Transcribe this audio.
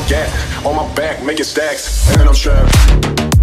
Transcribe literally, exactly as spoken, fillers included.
gat on my back, making stacks, and I'm strapped.